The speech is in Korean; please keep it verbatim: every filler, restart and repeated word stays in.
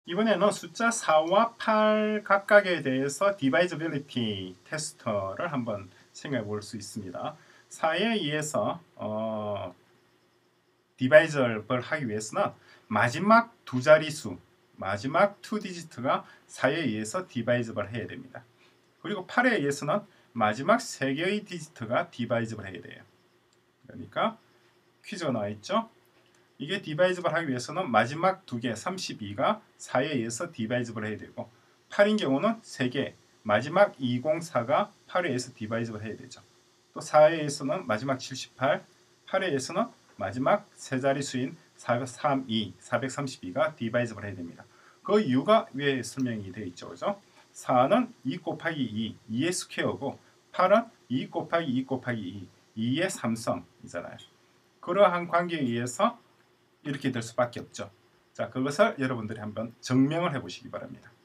이번에는 숫자 사와 팔 각각에 대해서 디바이저빌리티 테스터를 한번 생각해 볼 수 있습니다. 사에 의해서 어, 디바이저블 하기 위해서는 마지막 두 자리수, 마지막 투 디지트가 사에 의해서 디바이저블 해야 됩니다. 그리고 팔에 의해서는 마지막 세 개의 디지트가 디바이저블 해야 돼요. 그러니까 퀴즈가 나와 있죠. 이게 디바이저블 하기 위해서는 마지막 두 개 삼십이가 사에 의해서 디바이저블 해야 되고, 팔인 경우는 세 개, 마지막 이백사가 팔에 의해서 디바이저블 해야 되죠. 또 사에 의해서는 마지막 칠십팔, 팔에 의해서는 마지막 세 자리수인 사백삼십이, 사백삼십이가 디바이저블 해야 됩니다. 그 이유가 위에 설명이 되어 있죠. 그죠? 사는 이 곱하기 이, 이의 스퀘어고, 팔은 이 곱하기 이 곱하기 이, 이의 삼성이잖아요. 그러한 관계에 의해서 이렇게 될 수밖에 없죠. 자, 그것을 여러분들이 한번 증명을 해 보시기 바랍니다.